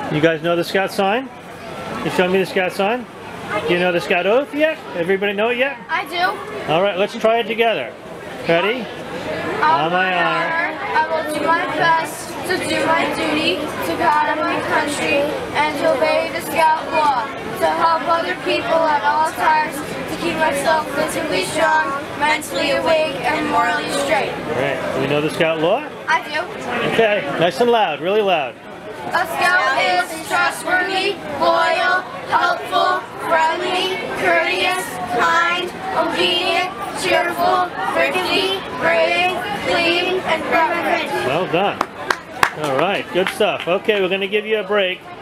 You guys know the Scout sign? You show me the Scout sign? Do you know the Scout oath yet? Everybody know it yet? I do. All right, let's try it together. Ready? On my honor, I will do my best to do my duty to God and my country and to obey the Scout law, to help other people at all times, to keep myself physically strong, mentally awake, and morally straight. Great. Do we know the Scout law? I do. Okay, nice and loud, really loud. A Scout is trustworthy, loyal, helpful, friendly, courteous, kind, obedient, cheerful, thrifty, brave, clean, and reverent. Well done. All right, good stuff. Okay, we're going to give you a break.